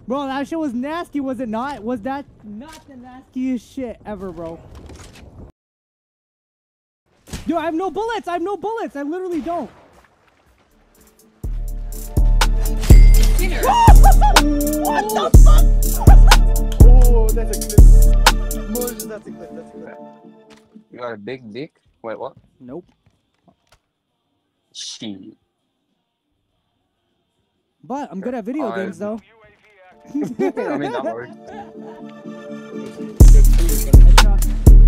Bro, that shit was nasty, was it not? Was that not the nastiest shit ever, bro? Dude, I have no bullets! I have no bullets! I literally don't. What the fuck? Oh, that's a clip. Moses, that's a clip. That's a clip. You got a big dick? Wait, what? Nope. Shit. But I'm good at video games, though. I mean, that works. Headshot.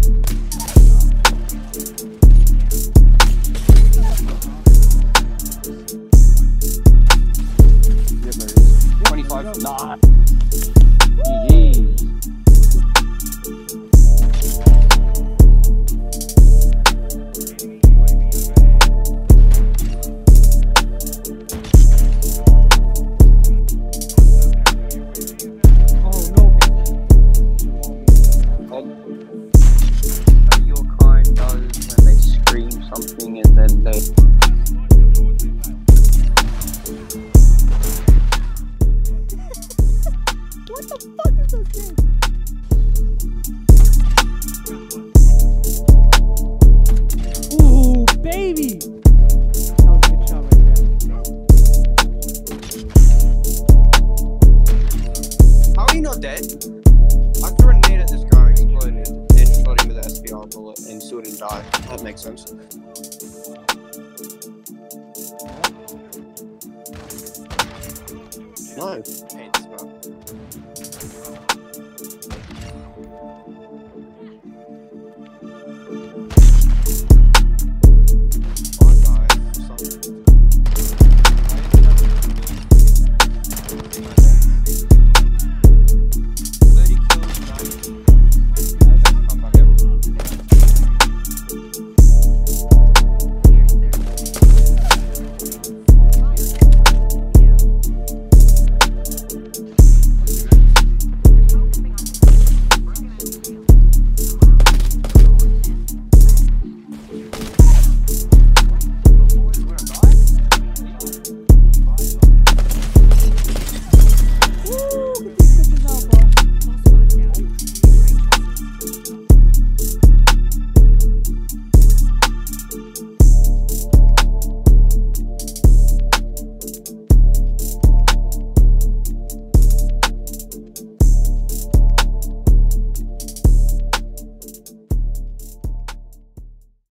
25. Nah. GG. Your kind does when they scream something and then they. What the fuck is this thing? Ooh, baby! That was a good shot right there. How are you not dead? I threw a nade at this guy, exploded, and shot him with an SPR bullet, and still didn't die. That makes sense. No. Hey, it's not.